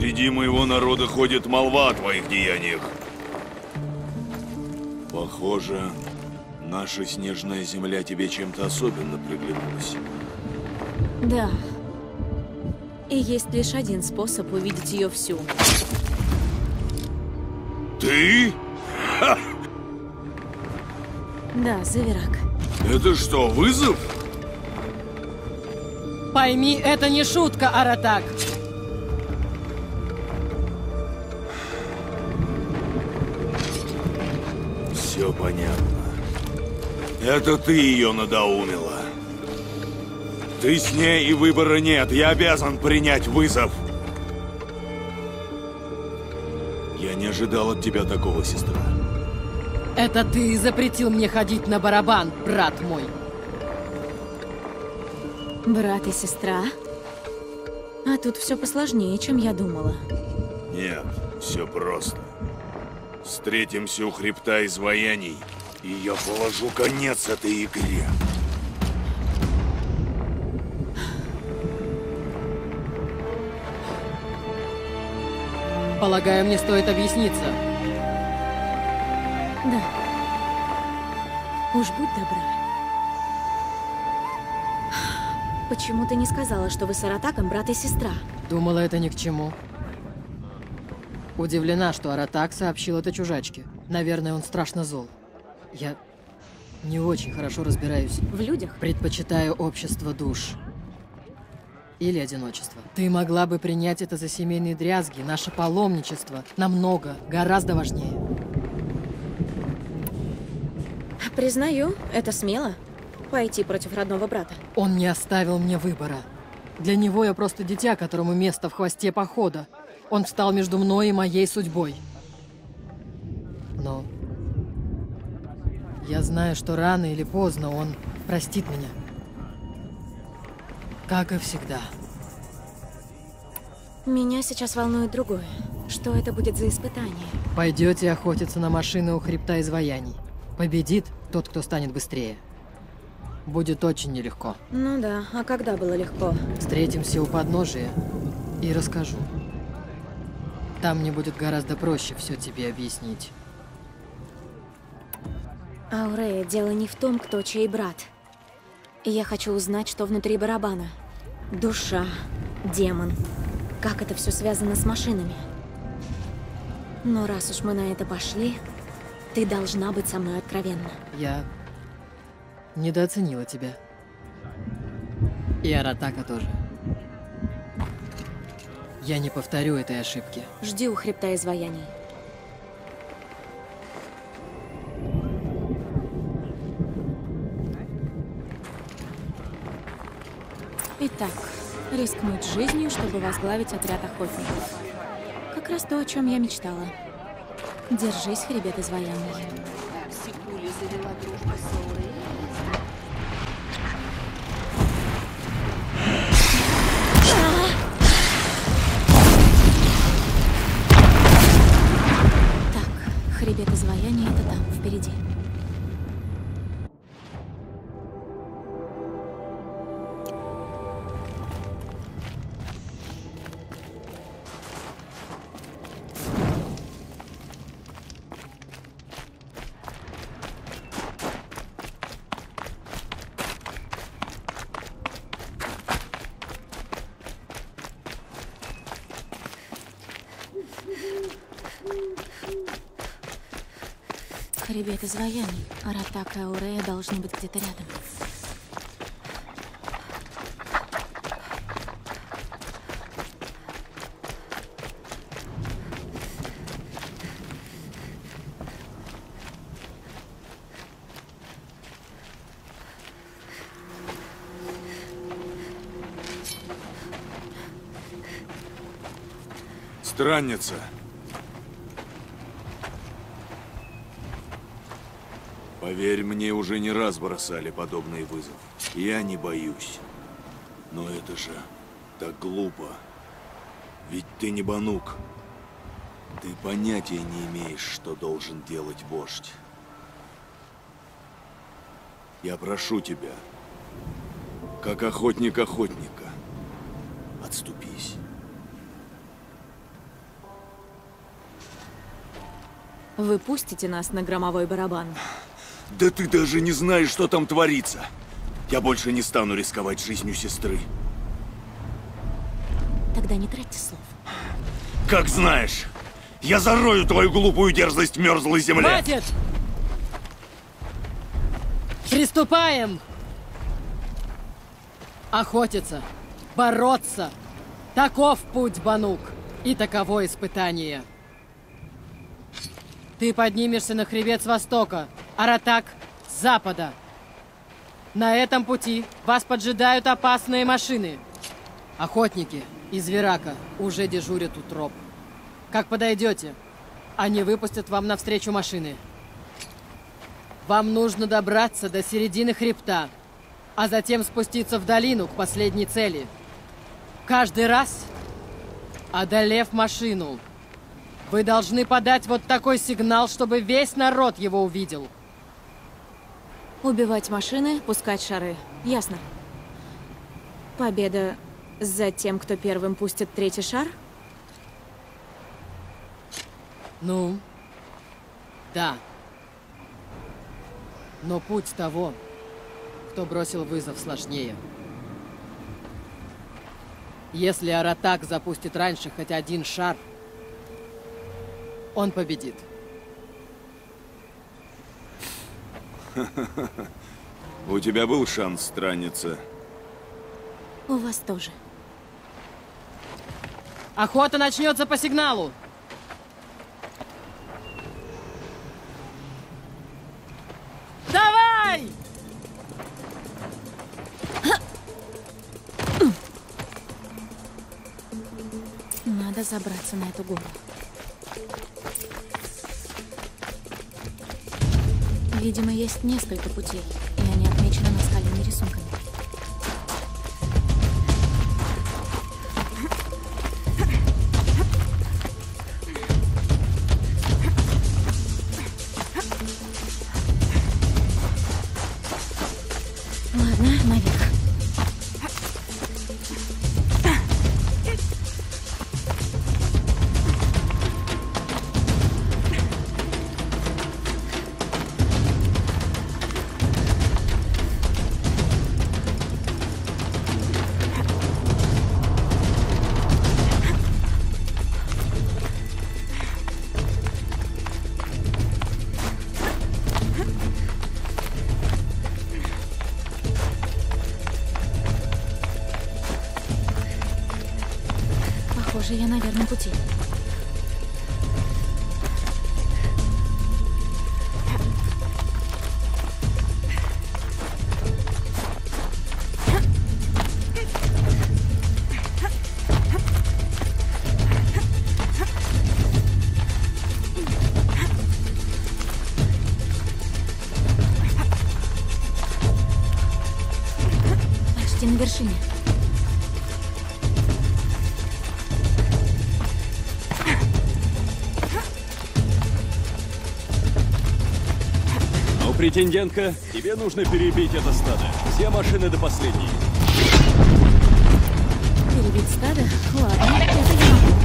Среди моего народа ходит молва о твоих деяниях. Похоже, наша снежная земля тебе чем-то особенно приглянулась. Да. И есть лишь один способ увидеть ее всю. Ты? Ха! Да, Зеверак. Это что, вызов? Пойми, это не шутка, Аратак. Все понятно. Это ты ее надоумила. Ты с ней, и выбора нет. Я обязан принять вызов. Я не ожидал от тебя такого, сестра. Это ты запретил мне ходить на барабан, брат мой. Брат и сестра? А тут все посложнее, чем я думала. Нет, все просто. Встретимся у хребта изваяний, и я положу конец этой игре. Полагаю, мне стоит объясниться. Да. Уж будь добра. Почему ты не сказала, что вы с Аратаком брат и сестра? Думала, это ни к чему. Удивлена, что Аратак сообщил это чужачке. Наверное, он страшно зол. Я не очень хорошо разбираюсь. В людях? Предпочитаю общество душ. Или одиночество. Ты могла бы принять это за семейные дрязги, наше паломничество. Намного, гораздо важнее. Признаю, это смело. Пойти против родного брата. Он не оставил мне выбора. Для него я просто дитя, которому место в хвосте похода. Он встал между мной и моей судьбой. Но я знаю, что рано или поздно он простит меня. Как и всегда. Меня сейчас волнует другое. Что это будет за испытание? Пойдете охотиться на машины у хребта изваяний. Победит тот, кто станет быстрее. Будет очень нелегко. Ну да, а когда было легко? Встретимся у подножия и расскажу. Там мне будет гораздо проще все тебе объяснить. Аурея, дело не в том, кто чей брат. Я хочу узнать, что внутри барабана. Душа, демон. Как это все связано с машинами? Но раз уж мы на это пошли, ты должна быть со мной откровенна. Я недооценила тебя. И Аратака тоже. Я не повторю этой ошибки. Жди у хребта изваяний. Итак, рискнуть жизнью, чтобы возглавить отряд охотников. Как раз то, о чем я мечтала. Держись, хребет изваяний. Сикули завела дружбу с Ауреей. Так, хребет изваяний — это там, впереди. Хребет изваяний. Аратак и Аурея должны быть где-то рядом. Странница. Поверь, мне уже не раз бросали подобный вызов. Я не боюсь. Но это же так глупо. Ведь ты не Банук. Ты понятия не имеешь, что должен делать вождь. Я прошу тебя, как охотник охотника, отступись. Вы пустите нас на громовой барабан? Да ты даже не знаешь, что там творится. Я больше не стану рисковать жизнью сестры. Тогда не тратьте слов. Как знаешь, я зарою твою глупую дерзость в мерзлой земле. Хватит! Приступаем! Охотиться, бороться. Таков путь, Банук, и таково испытание. Ты поднимешься на хребет с востока, Аратак с запада. На этом пути вас поджидают опасные машины. Охотники из Верака уже дежурят у троп. Как подойдете, они выпустят вам навстречу машины. Вам нужно добраться до середины хребта, а затем спуститься в долину к последней цели. Каждый раз, одолев машину, вы должны подать вот такой сигнал, чтобы весь народ его увидел. Убивать машины, пускать шары. Ясно. Победа за тем, кто первым пустит третий шар? Ну, да. Но путь того, кто бросил вызов, сложнее. Если Аратак запустит раньше хоть один шар, он победит. У тебя был шанс, странница. У вас тоже. Охота начнется по сигналу. Давай! Надо забраться на эту гору. Видимо, есть несколько путей, и они отмечены наскальными рисунками. Ладно, наверх. Похоже, я на верном пути. Почти на вершине. Претендентка, тебе нужно перебить это стадо. Все машины до последней. Перебить стадо? Ладно, это я могу.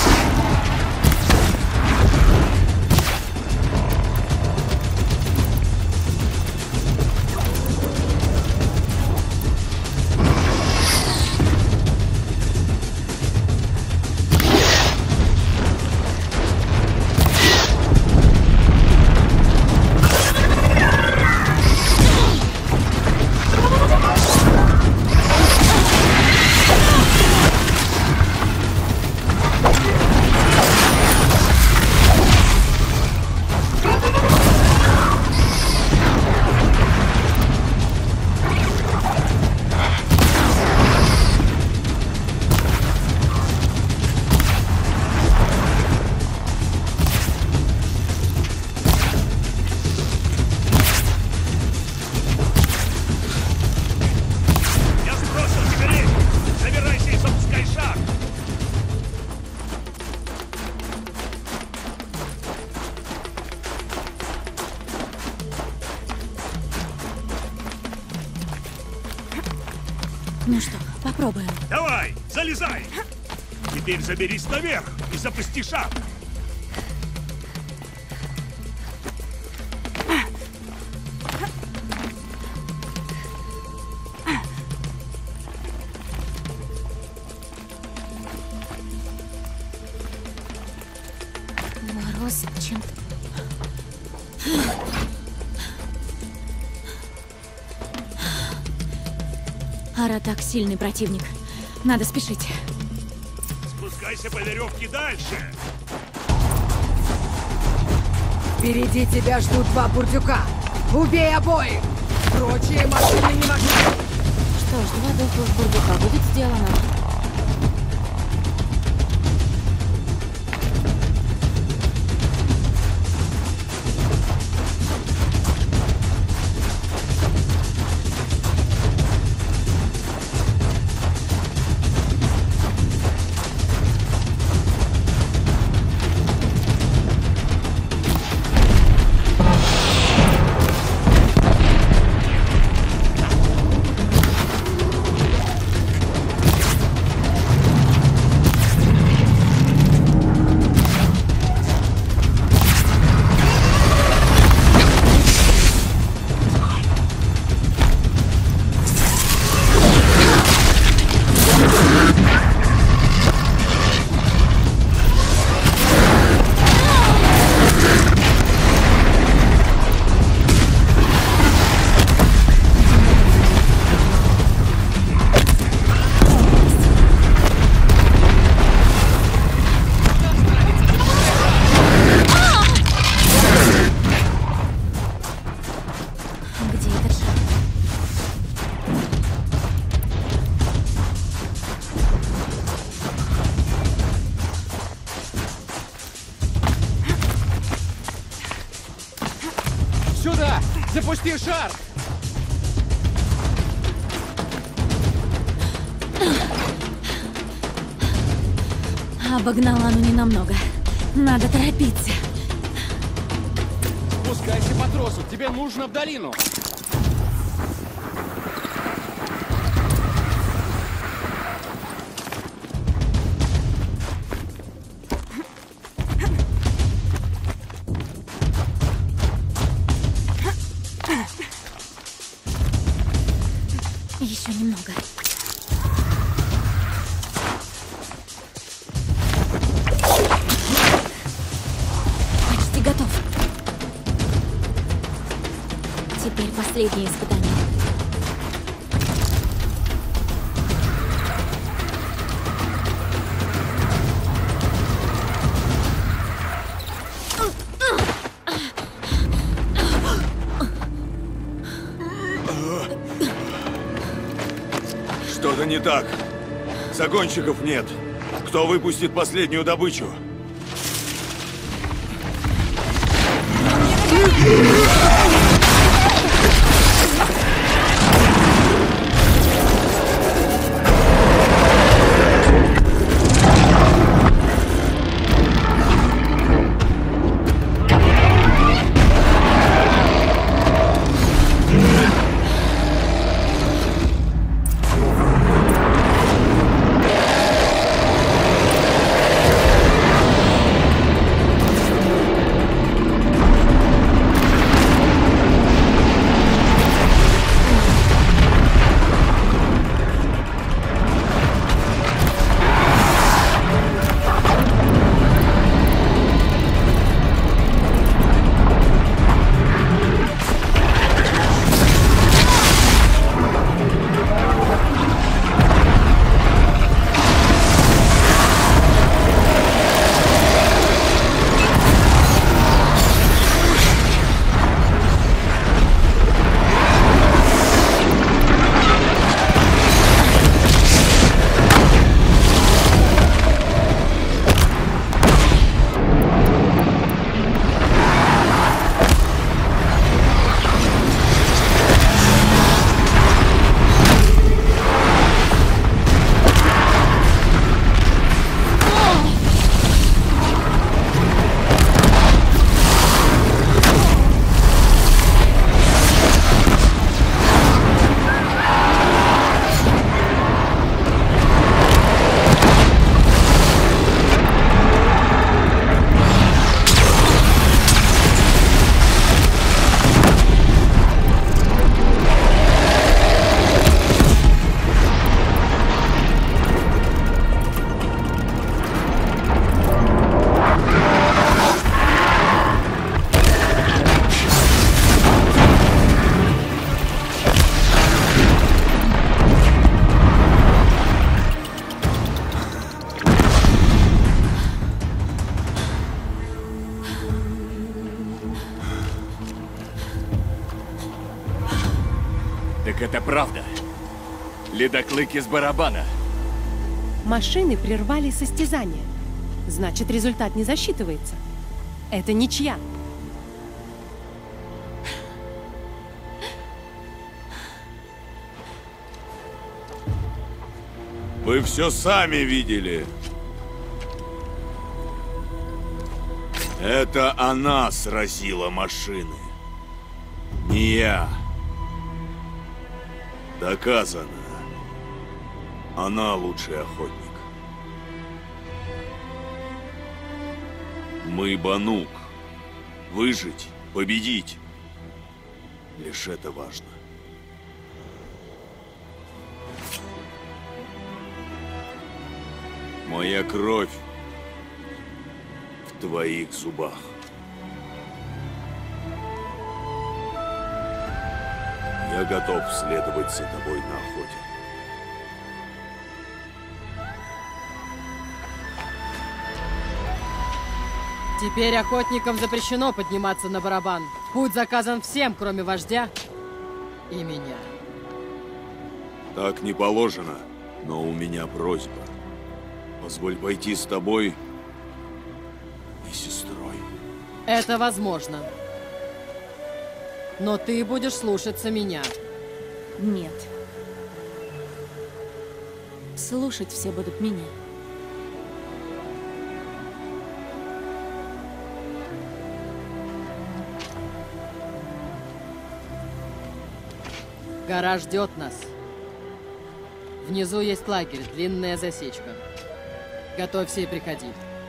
Ну что, попробуем. Давай, залезай! Теперь заберись наверх и запусти шар. Аратак сильный противник. Надо спешить. Спускайся по веревке дальше! Впереди тебя ждут два бурдюка. Убей обоих! Прочие машины не могли. Что ж, 2 дохлых бурдюка будет сделано. Где этот шар? Сюда! Запусти шар! Обогнала, но не намного. Надо торопиться. Спускайся по тросу, тебе нужно в долину. Еще немного. Почти готов. Теперь последнее испытание. Что-то не так. Загонщиков нет. Кто выпустит последнюю добычу? Так это правда. Ледоклык из барабана. Машины прервали состязание. Значит, результат не засчитывается. Это ничья. Вы все сами видели. Это она сразила машины. Не я. Доказано. Она лучший охотник. Мы Банук. Выжить, победить. Лишь это важно. Моя кровь в твоих зубах. Я готов следовать за тобой на охоте. Теперь охотникам запрещено подниматься на барабан. Путь заказан всем, кроме вождя и меня. Так не положено, но у меня просьба. Позволь пойти с тобой и сестрой. Это возможно. Но ты будешь слушаться меня. Нет. Слушать все будут меня. Гора ждет нас. Внизу есть лагерь, длинная засечка. Готовься и приходи.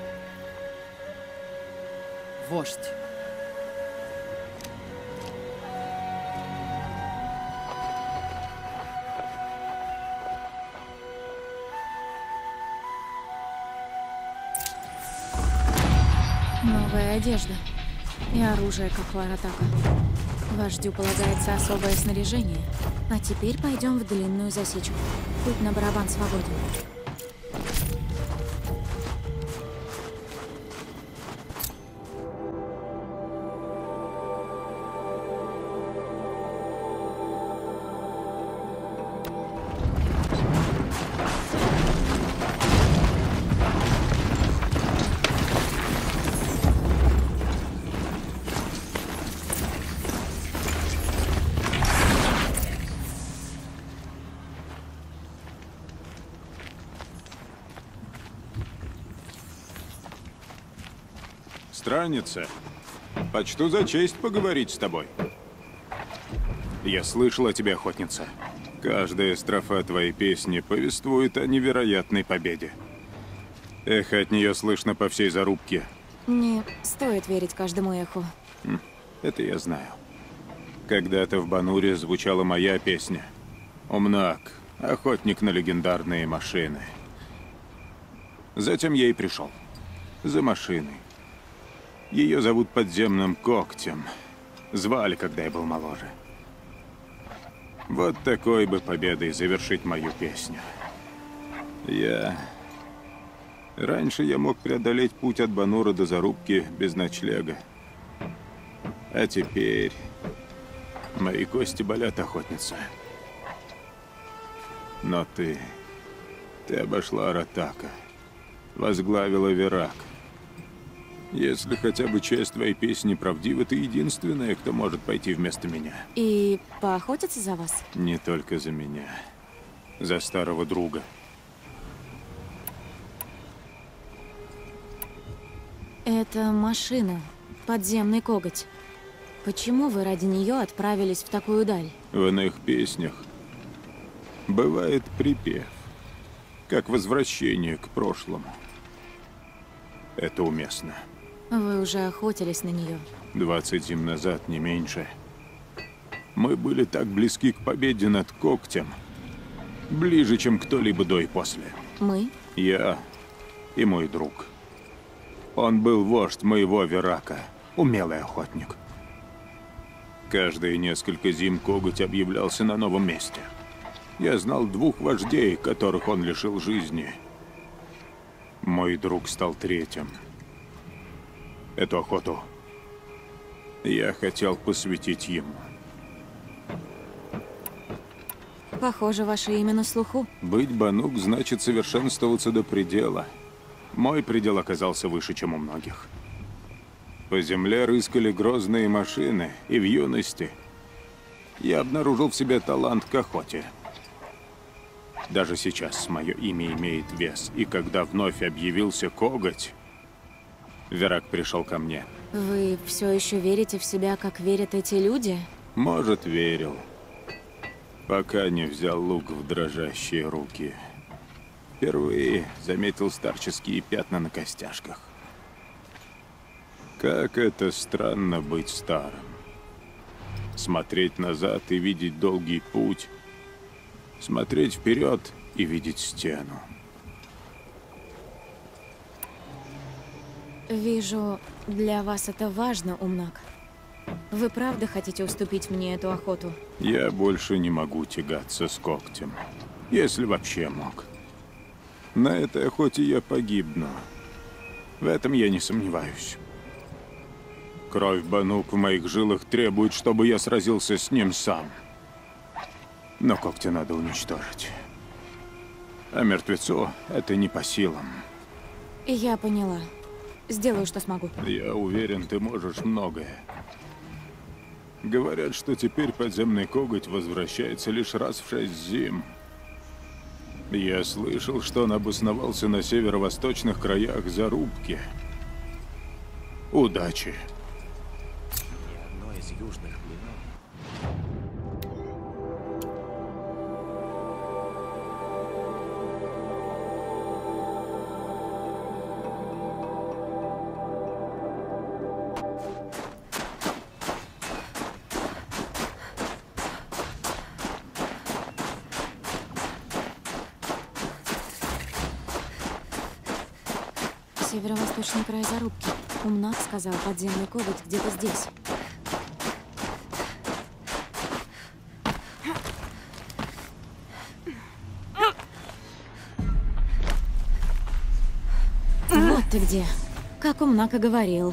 Вождь. Новая одежда и оружие, как у Аратака. Вождю полагается особое снаряжение. А теперь пойдем в длинную засечку. Путь на барабан свободен. Странница, почту за честь поговорить с тобой. Я слышал о тебе, охотница. Каждая строфа твоей песни повествует о невероятной победе. Эхо от нее слышно по всей зарубке. Не стоит верить каждому эху. Это я знаю. Когда-то в Бануре звучала моя песня. Умнак, охотник на легендарные машины. Затем я и пришел. За машиной. Ее зовут Подземным Когтем. Звали, когда я был моложе. Вот такой бы победой завершить мою песню. Раньше я мог преодолеть путь от Банура до Зарубки без ночлега. А теперь мои кости болят, охотница. Но ты обошла Аратака, возглавила Вирак. Если хотя бы часть твоей песни правдива, ты единственная, кто может пойти вместо меня. И поохотиться за вас? Не только за меня. За старого друга. Это машина. Подземный коготь. Почему вы ради нее отправились в такую даль? В иных песнях бывает припев, как возвращение к прошлому. Это уместно. Вы уже охотились на нее. 20 зим назад, не меньше. Мы были так близки к победе над Когтем. Ближе, чем кто-либо до и после. Мы? Я и мой друг. Он был вождь моего Вирака, умелый охотник. Каждые несколько зим Коготь объявлялся на новом месте. Я знал 2 вождей, которых он лишил жизни. Мой друг стал 3-м. Эту охоту я хотел посвятить ему. Похоже, ваше имя на слуху. Быть Банук значит совершенствоваться до предела. Мой предел оказался выше, чем у многих. По земле рыскали грозные машины, и в юности я обнаружил в себе талант к охоте. Даже сейчас мое имя имеет вес, и когда вновь объявился коготь, Верак пришел ко мне. Вы все еще верите в себя, как верят эти люди? Может, верил, пока не взял лук в дрожащие руки. Впервые заметил старческие пятна на костяшках. Как это странно быть старым. Смотреть назад и видеть долгий путь. Смотреть вперед и видеть стену. Вижу, для вас это важно, Умнак. Вы правда хотите уступить мне эту охоту? Я больше не могу тягаться с когтем. Если вообще мог. На этой охоте я погибну. В этом я не сомневаюсь. Кровь Банук в моих жилах требует, чтобы я сразился с ним сам. Но когти надо уничтожить. А мертвецу это не по силам. Я поняла. Сделаю, что смогу. Я уверен, ты можешь многое. Говорят, что теперь подземный коготь возвращается лишь раз в 6 зим. Я слышал, что он обосновался на северо-восточных краях Зарубки. Удачи. Одно из южных племен. Северо-восточный край Зарубки. Умнак сказал, подземный коготь где-то здесь. Вот ты где. Как Умнак и говорил.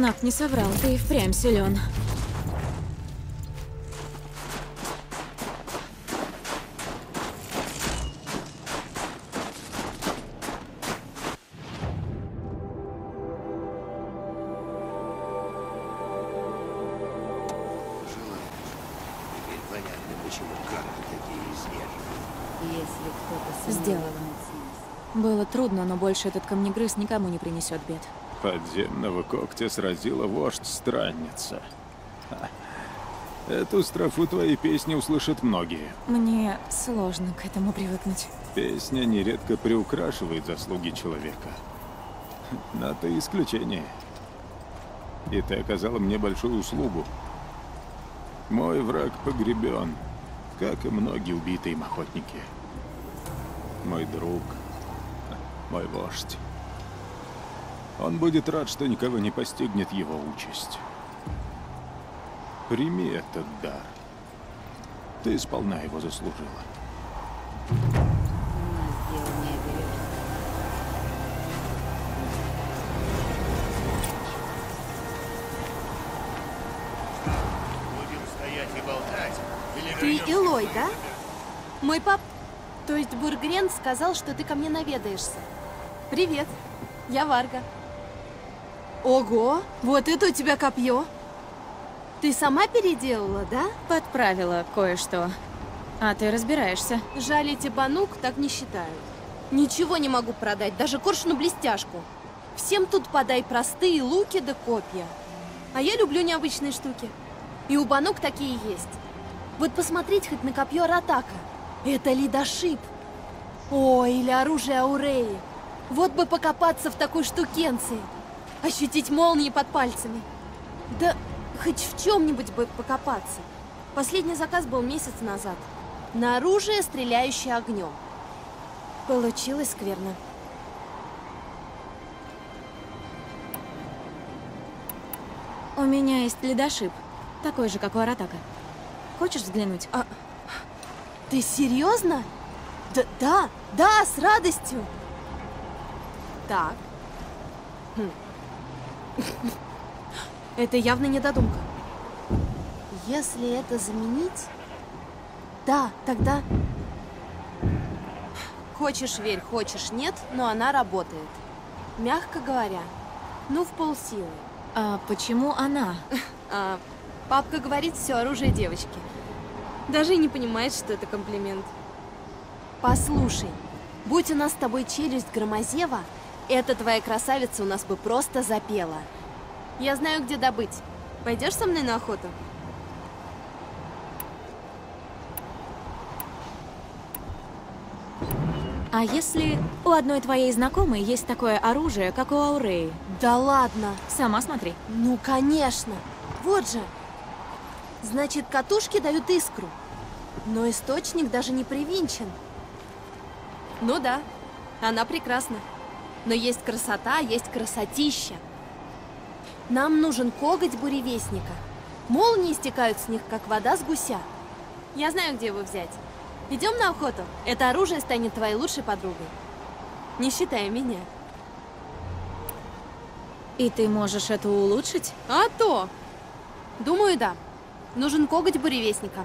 Знак не соврал, ты и впрямь силен. Теперь понятно, почему карты такие изнеженные. Если кто-то Сделала. Было трудно, но больше этот камнегрыз никому не принесет бед. Подземного когтя сразила вождь-странница. Ха. Эту строфу твоей песни услышат многие. Мне сложно к этому привыкнуть. Песня нередко приукрашивает заслуги человека. Но ты исключение. И ты оказала мне большую услугу. Мой враг погребен, как и многие убитые им охотники. Мой друг, мой вождь. Он будет рад, что никого не постигнет его участь. Прими этот дар. Ты сполна его заслужила. Будем стоять и болтать? Или Ты вернемся? Илой, да? Мой пап, то есть Бургрен, сказал, что ты ко мне наведаешься. Привет, я Варга. Ого, вот это у тебя копье. Ты сама переделала, да? Подправила кое-что. А ты разбираешься. Жаль, эти банук так не считают. Ничего не могу продать, даже коршуну-блестяшку. Всем тут подай простые луки да копья. А я люблю необычные штуки. И у банук такие есть. Вот посмотреть хоть на копье Аратака. Это лидошип. Ой, или оружие Ауреи. Вот бы покопаться в такой штукенции. Ощутить молнии под пальцами. Да хоть в чем-нибудь бы покопаться. Последний заказ был месяц назад. На оружие, стреляющее огнем. Получилось скверно. У меня есть ледошип. Такой же, как у Аратака. Хочешь взглянуть? Ты серьезно? Да, с радостью. Так. Это явно не додумка. Если это заменить... Да, тогда... Хочешь верь, хочешь нет, но она работает. Мягко говоря, ну в полсилы. А почему она? Папка говорит, все оружие девочки. Даже и не понимает, что это комплимент. Послушай, будь у нас с тобой челюсть Громозева, эта твоя красавица у нас бы просто запела. Я знаю, где добыть. Пойдешь со мной на охоту? А если у одной твоей знакомой есть такое оружие, как у Ауреи? Да ладно. Сама смотри. Ну, конечно. Вот же. Значит, катушки дают искру. Но источник даже не привинчен. Ну да, она прекрасна. Но есть красота, есть красотища. Нам нужен коготь буревестника. Молнии стекают с них, как вода с гуся. Я знаю, где его взять. Идем на охоту. Это оружие станет твоей лучшей подругой. Не считая меня. И ты можешь это улучшить? А то! Думаю, да. Нужен коготь буревестника.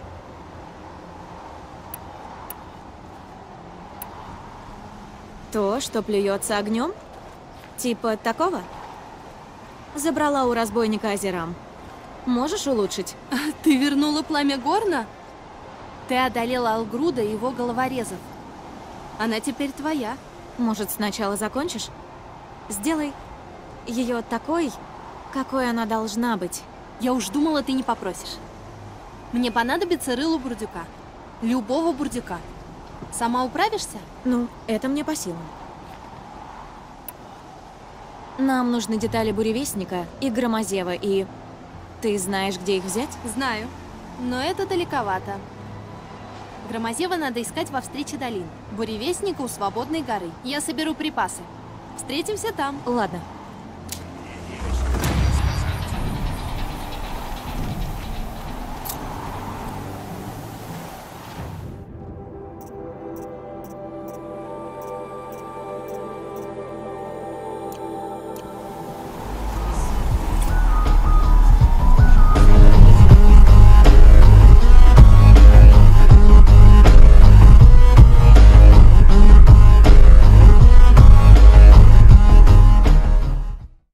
То, что плюется огнем? Типа такого? Забрала у разбойника Азерам. Можешь улучшить? Ты вернула пламя Горна? Ты одолела Алгруда и его головорезов. Она теперь твоя. Может, сначала закончишь? Сделай ее такой, какой она должна быть. Я уж думала, ты не попросишь. Мне понадобится рыло бурдюка. Любого бурдюка. Сама управишься? Ну, это мне по силам. Нам нужны детали буревестника и Громозева, и... Ты знаешь, где их взять? Знаю. Но это далековато. Громозева надо искать во встрече долин. Буревестника у Свободной горы. Я соберу припасы. Встретимся там. Ладно.